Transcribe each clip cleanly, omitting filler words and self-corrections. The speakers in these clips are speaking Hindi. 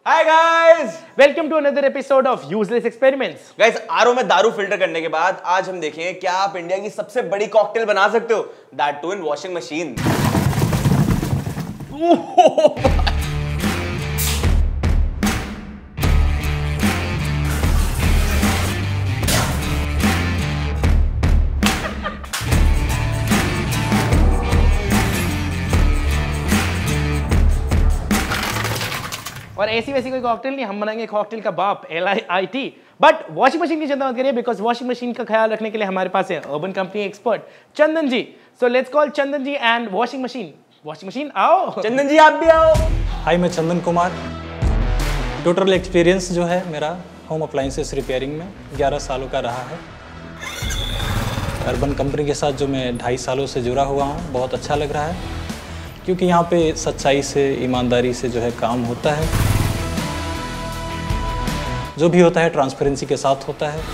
Hi guys, welcome to another episode of useless experiments. Guys RO में दारू फिल्टर करने के बाद आज हम देखेंगे क्या आप इंडिया की सबसे बड़ी कॉकटेल बना सकते हो, that too in washing machine. और ऐसी वैसी कोई कॉकटेल नहीं, हम बनाएंगे कॉकटेल का बाप LIIT। बट वॉशिंग मशीन की चिंता मत करिए, बिकॉज वॉशिंग मशीन का ख्याल रखने के लिए हमारे पास है Urban Company expert Chandan ji. So let's call Chandan ji and washing machine. Washing machine आओ। चंदन जी आप भी आओ। हाय, मैं चंदन कुमार। टोटल एक्सपीरियंस जो है मेरा होम अप्लाइंसेस रिपेयरिंग में 11 सालों का रहा है। अर्बन कंपनी के साथ जो मैं 2.5 सालों से जुड़ा हुआ हूँ, बहुत अच्छा लग रहा है क्योंकि यहाँ पे सच्चाई से, ईमानदारी से जो है काम होता है। जो भी होता है ट्रांसपेरेंसी के साथ होता है।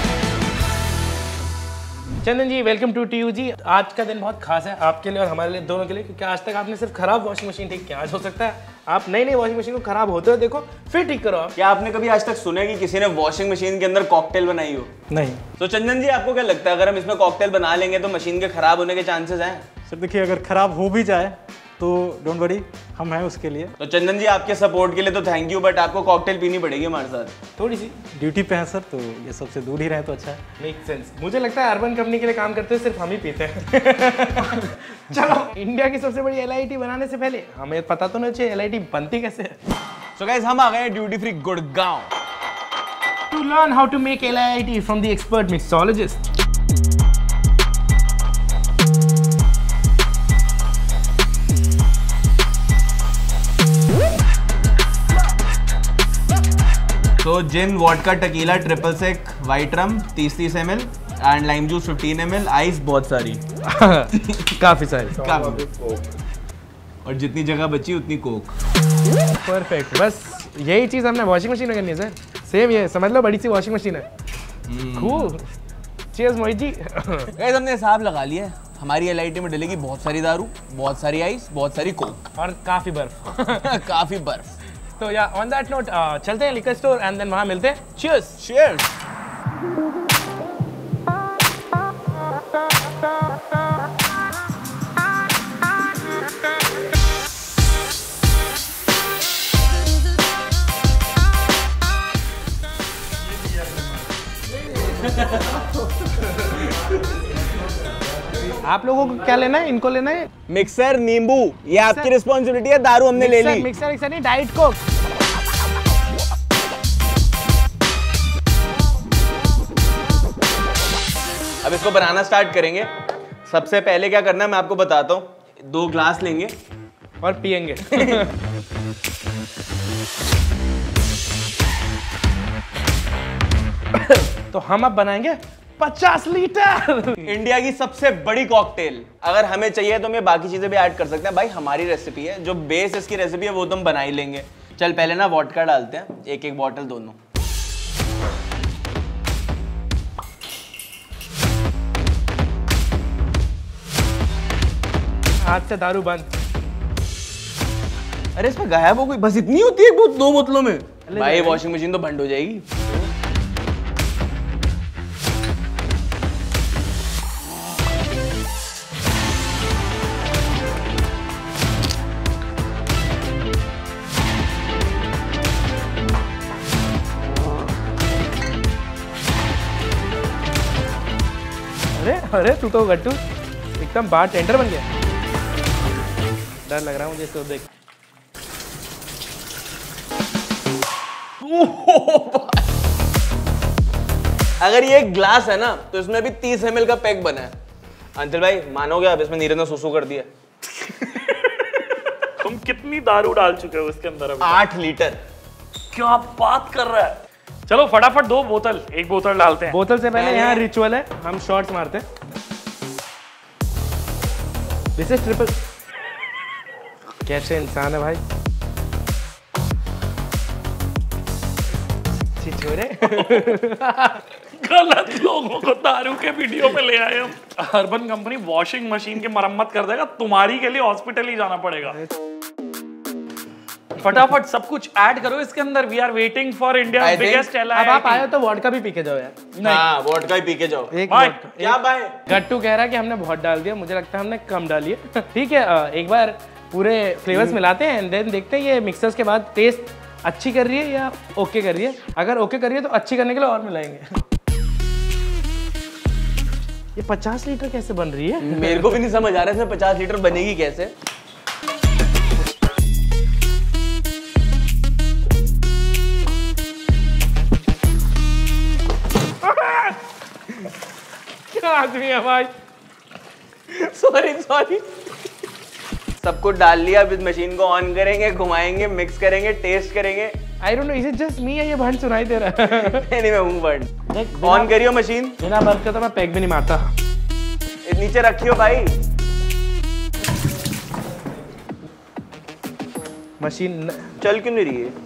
Chandan ji welcome to TU जी। आज का दिन बहुत खास है आपके लिए और हमारे लिए दोनों के लिए, क्योंकि आज तक आपने सिर्फ खराब वॉशिंग मशीन ठीक किया। आज हो सकता है आप नई नई वॉशिंग मशीन को खराब होते हो देखो, फिर ठीक करो। क्या आपने कभी आज तक सुना है कि किसी ने वॉशिंग मशीन के अंदर कॉकटेल बनाई हो? नहीं तो चंदन जी आपको क्या लगता है, अगर हम इसमें कॉकटेल बना लेंगे तो मशीन के खराब होने के चांसेस हैं? सर देखिए, अगर ख़राब हो भी जाए तो डोंट वरी, हम हैं उसके लिए। तो चंदन जी आपके सपोर्ट के लिए तो थैंक यू, बट आपको कॉकटेल पीनी पड़ेगी हमारे साथ। थोड़ी सी ड्यूटी पे हैं सर, तो ये सबसे दूर ही रहे तो अच्छा है। Make sense. मुझे लगता है अर्बन कंपनी के लिए काम करते हुए सिर्फ हम ही पीते हैं। चलो, इंडिया की सबसे बड़ी LIT बनाने से पहले हमें पता तो नहीं चाहिए LIT बनती कैसे है। सो गाइस हम आ गए हैं duty free Gurgaon To learn how to make LIT from the expert mixologist. तो gin, vodka, tequila, triple sec, white rum 30 ml and lime juice 15 ml, ice बहुत सारी। काफी सारी। काफी। और जितनी जगह बची उतनी कोक। परफेक्ट। बस यही चीज हमने वॉशिंग मशीन में करनी है सर। सेम ये समझ लो, बड़ी सी वॉशिंग मशीन है। Cool. Cheers Mohit ji. Guys हमने हिसाब लगा लिया है, हमारी LIT में डलेगी बहुत सारी दारू, बहुत सारी आइस, बहुत सारी कोक और काफी बर्फ। काफी बर्फ। तो या ऑन दैट नोट चलते हैं लिकर स्टोर एंड देन वहां मिलते हैं। चीयर्स। चीयर्स। आप लोगों को क्या लेना है? इनको लेना है मिक्सर, नींबू, ये आपकी रिस्पॉन्सिबिलिटी है। दारू हमने ले ली। मिक्सर नहीं, डाइट कोक। अब इसको बनाना स्टार्ट करेंगे। सबसे पहले क्या करना है मैं आपको बताता हूँ। 2 ग्लास लेंगे और पियेंगे। तो हम अब बनाएंगे 50 लीटर इंडिया की सबसे बड़ी कॉकटेल। अगर हमें चाहिए तो हम ये बाकी चीजें भी ऐड कर सकते हैं। भाई हमारी रेसिपी है, जो बेस इसकी रेसिपी है वो तो हम बना ही लेंगे। चल पहले ना वोडका डालते हैं, एक बॉटल दोनों। आज से दारू बंद। अरे इसमें गायब हो गई, बस इतनी होती है 2 बोतलों में। भाई वॉशिंग मशीन तो बंद हो जाएगी। अरे तू तो गट्टू एकदम बार टेंडर बन गया। डर लग रहा है मुझे इसको देख। अगर ये एक ग्लास है ना तो इसमें भी 30 ml का पैक बना है। अंचल भाई मानोगे आप, इसमें नीरज ने सुसु कर दिया। तुम कितनी दारू डाल चुके हो इसके अंदर? 8 लीटर। क्या बात कर रहा है? चलो फटाफट 2 बोतल, 1 बोतल डालते हैं। बोतल से पहले यहाँ रिचुअल है, हम शॉट्स मारते हैं। This is triple. कैसे इंसान है भाई। छिछोरे। गलत लोगों को दारू के वीडियो पे ले आए हम। अर्बन कंपनी वॉशिंग मशीन की मरम्मत कर देगा, तुम्हारी के लिए हॉस्पिटल ही जाना पड़ेगा। फटाफट सब कुछ ऐड करो इसके अंदर। We are waiting for India I think- biggest अब आप आए हो तो वोडका भी पी के जाओ यार। हाँ वोडका ही पी के जाओ। एक बाय। vodka- क्या बाय? गट्टू कह रहा है कि हमने बहुत डाल दिया, मुझे लगता है हमने कम डाली है। ठीक है, एक बार पूरे फ्लेवर्स मिलाते हैं एंड देन देखते हैं ये मिक्सर्स के बाद टेस्ट अच्छी कर रही है या ओके कर रही है। अगर ओके कर रही है तो अच्छी करने के लिए और मिलाएंगे। ये 50 लीटर कैसे बन रही है? मेरे को भी नहीं समझ आ रहा है इसमें 50 लीटर बनेगी कैसे। क्या आदमी है भाई। सॉरी सब कुछ डाल लिया। अब इस मशीन को ऑन करेंगे, घुमाएंगे, मिक्स करेंगे, टेस्ट करेंगे। I don't know, is it just me या ये भंड सुनाई दे रहा है? नहीं मैं हूँ बंद। देख, ऑन करियो मशीन। बिना बंद करता मैं पैक भी नहीं मारता। नीचे रखियो भाई। मशीन चल क्यों नहीं रही है?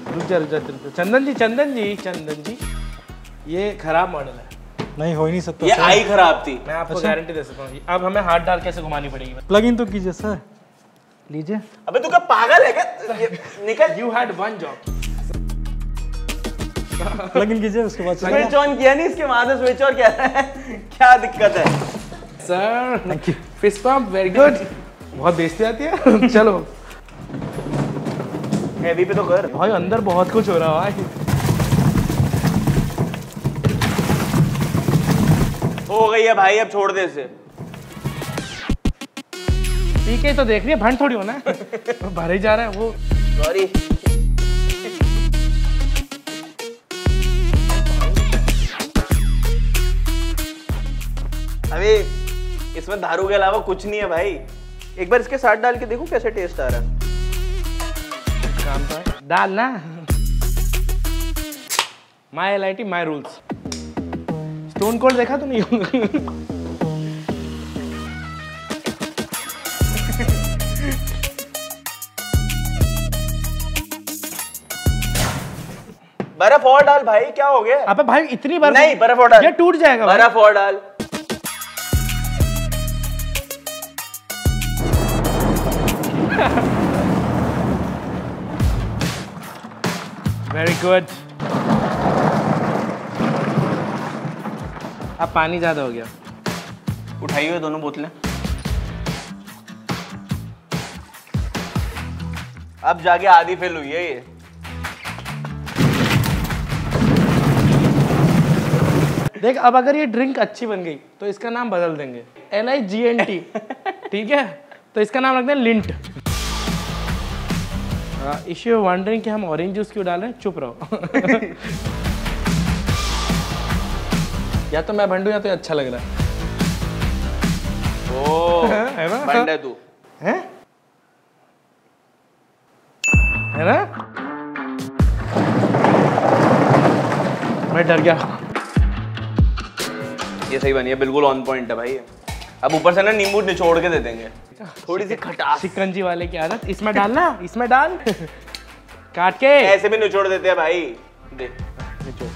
चंदन जी, ये खराब मॉडल है। नहीं हो ही नहीं सकता ये सर। आई खराब थी। मैं आपको गारंटी दे सकता हूँ। अब हमें हाथ डाल कैसे घुमानी पड़ेगी। प्लग इन तो कीजिए सर। लीजिए। अबे तू क्या पागल है क्या? निकल। You had one job. Plug in कीजिए उसके बाद स्विच ऑन किया नहीं, इसके वहां से स्विच ऑन किया है। क्या दिक्कत है? Sir fist pump very good. बहुत बेइज्जती आती है। चलो हैवी पे तो कर। भाई अंदर बहुत कुछ हो रहा है भाई। हो गई है भाई, अब छोड़ दे इसे। ठीक है, तो देख रही है भंड थोड़ी होना है। भर ही जा रहा है वो। सॉरी। अबे इसमें दारू के अलावा कुछ नहीं है भाई। एक बार इसके साथ डाल के देखो कैसे टेस्ट आ रहा है। काम तो है डालना। My LIT my rules. Stone cold देखा तुमने? बर्फ और डाल भाई, क्या हो गया? अबे भाई इतनी बर्फ नहीं, बर्फ और डाल। ये टूट जाएगा भाई। बर्फ और डाल। Very good. अब पानी ज्यादा हो गया। उठाइए दोनों बोतलें। अब जाके आधी फिल हुई है ये। देख, अब अगर ये ड्रिंक अच्छी बन गई तो इसका नाम बदल देंगे। LIGNT। ठीक है, तो इसका नाम रखते हैं लिंट। इफ यू वंडरिंग कि हम ऑरेंज जूस क्यों डाल रहे हैं, चुप रहो। या तो मैं भंडू या तो ये अच्छा लग रहा है। ओ है ना? बंड है तू। हैं? है ना? मैं डर गया। ये सही बनी है, बिल्कुल ऑन पॉइंट है भाई। अब ऊपर से ना नींबू निचोड़ के दे देंगे, थोड़ी सी खटास। शिकंजी वाले की आदत। इसमें डालना, इसमें डाल। काट के ऐसे भी निचोड़ देते हैं भाई। दे निचोड़।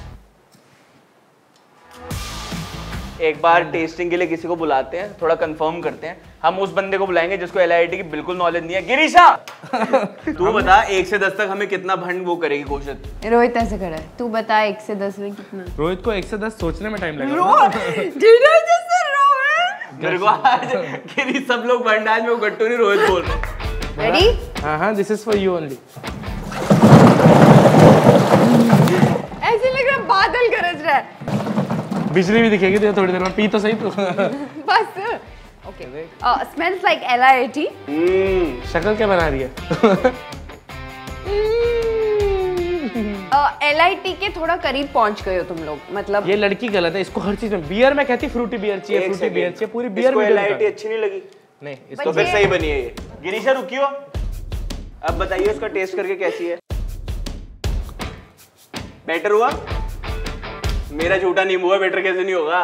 एक बार टेस्टिंग के लिए किसी को बुलाते हैं, थोड़ा कंफर्म करते हैं। हम उस बंदे को बुलाएंगे जिसको LIT की बिल्कुल नॉलेज नहीं है। गिरीशा तू बता 1 से 10 तक हमें कितना भंड वो करेगी कोशिश। रोहित ऐसे खड़ा है, तू बता 1 से 10 में कितना? रोहित को 1 से 10 सोचने में टाइम लगेगा। मेरे को आज गिरी सब लोग भंड, आज मैं गट्टू नहीं रोहित बोल रहे। रेडी? हाँ, this is for you only. ऐसे लग रहा है बादल गरज रहा है। बिजली भी दिखेगी तुझे थोड़ी देर में। पी तो सही तू। बस ओके। Smells like LIT। शक्ल क्या बना रही है? LIT के थोड़ा करीब पहुंच गए हो तुम लोग, मतलब ये लड़की गलत है। इसको हर चीज में बियर में कहती फ्रूटी बियर चाहिए, एक फ्रूटी बियर second। चाहिए। पूरी बियर इसको वीडियो LIT दिखा। अच्छी नहीं लगी नहीं, तो इसको फिर ये- सही बनी है ये। गिरीशा रुकियो, अब बताइए उसका टेस्ट करके कैसी है। बेटर हुआ? मेरा झूठा नींबू है, बेटर कैसे नहीं होगा?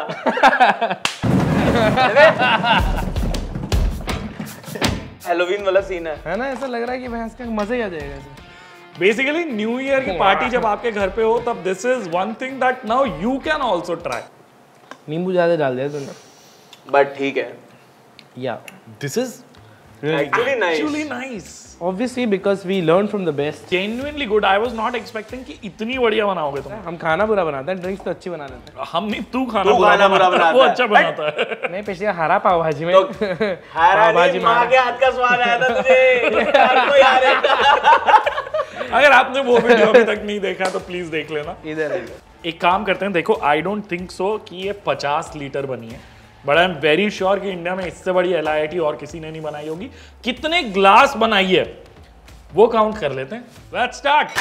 हेलोवीन वाला सीन है ना? ऐसा लग रहा है कि भैंस का मजा ही आ जाएगा ऐसे। बेसिकली न्यू ईयर की पार्टी जब आपके घर पे हो तब this is one thing that now you can also try. नींबू ज्यादा डाल दिया तूने। बट ठीक है। Yeah this is actually nice. Actually nice. Obviously because we learn from the best. Genuinely good. I was not expecting कि इतनी बढ़िया बनाओगे तुम. हम खाना बुरा बनाते हैं, ड्रिंक्स तो अच्छी बना लेते हैं. हम नहीं, तू खाना बुरा बनाता है. वो अच्छा बनाता है. मैं पिछले हरा पाव भाजी में पाव भाजी माँ के हाथ का स्वाद आया था तुझे. अगर आपने वो वीडियो अभी तक नहीं देखा तो प्लीज देख लेना. इधर है. एक काम करते हैं, देखो आई डोंट थिंक सो कि ये 50 लीटर बनी है, but I am very sure कि इंडिया में इससे बड़ी LIT और किसी ने नहीं बनाई होगी. कितने ग्लास बनाई है वो काउंट कर लेते हैं. Let's start.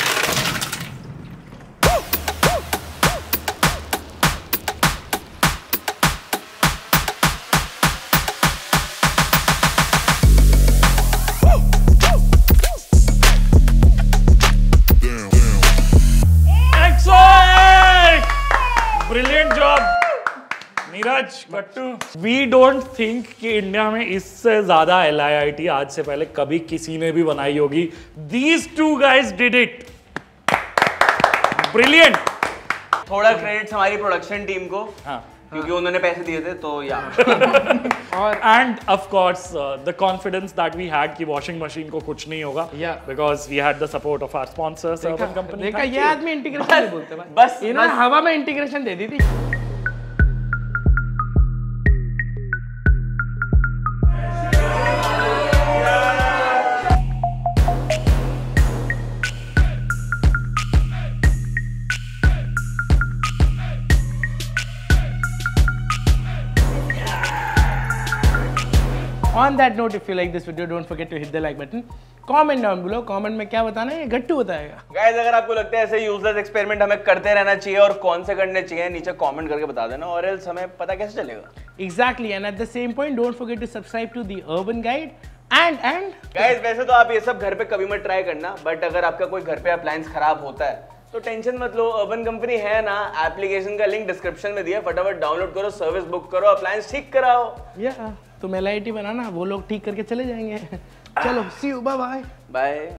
Brilliant job, Neeraj, Gattu. We don't think कि इंडिया में इससे ज्यादा LIT आज से पहले कभी किसी ने भी बनाई होगी. These two guys did it. Brilliant. थोड़ा क्रेडिट हमारी प्रोडक्शन टीम को. हाँ. क्योंकि उन्होंने पैसे दिए थे तो या. And of course the confidence that we had कि washing machine को कुछ नहीं होगा. Yeah. Because we had the support of our sponsors, Urban Company. देखा, ये आदमी इंटीग्रेशन नहीं बोलते भाई. बस इन्होंने हवा में इंटीग्रेशन दे दी थी. On that note, if you like this video, don't forget to hit the like button. Comment down below. Comment में क्या बताना है, ये गट्टू बताएगा. गाइस, अगर आपको लगता है ऐसे यूजलेस एक्सपेरिमेंट हमें करते रहना चाहिए और कौन से करने चाहिए, नीचे कमेंट करके बता देना, और एल्स हमें पता कैसे चलेगा. Exactly, and at the same point, don't forget to subscribe to the Urban Guide. And guys, वैसे तो आप ये सब घर पे कभी मत ट्राई करना, बट अगर आपका कोई घर पे अप्लायंस खराब होता है तो टेंशन मत लो. अर्बन कंपनी है ना, एप्लीकेशन का लिंक डिस्क्रिप्शन में दिया, फटाफट डाउनलोड करो, सर्विस बुक करो, अप्लायंस ठीक कराओ. तुम LIT बनाना, वो लोग ठीक करके चले जाएंगे. चलो, see you, bye bye. Bye.